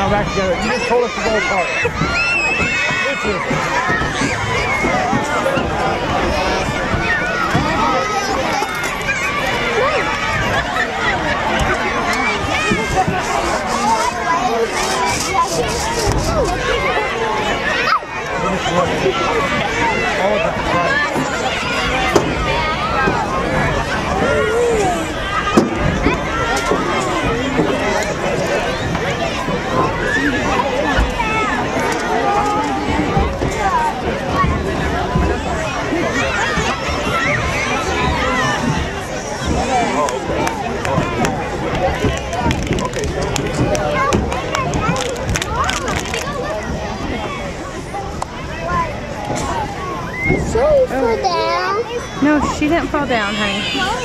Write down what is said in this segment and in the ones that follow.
come back together. You just told us to go apart. She fell down. No, she didn't fall down, honey.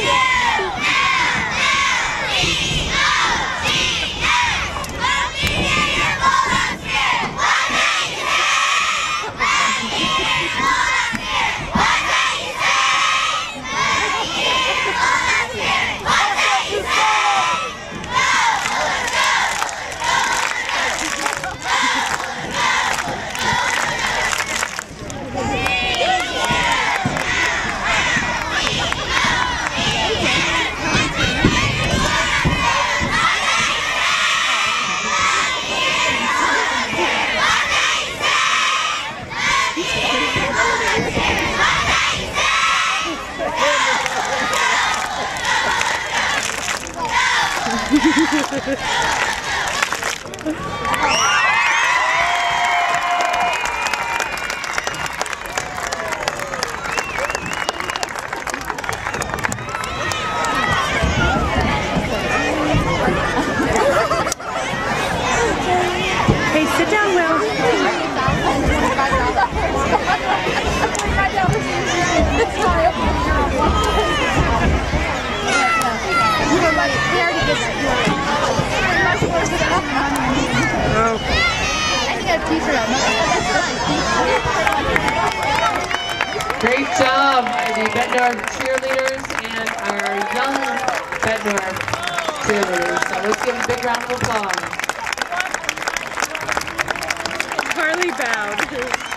Hey, sit down, Will. Great job, the Bednar cheerleaders and our young Bednar cheerleaders. So let's give them a big round of applause. Harley bowed.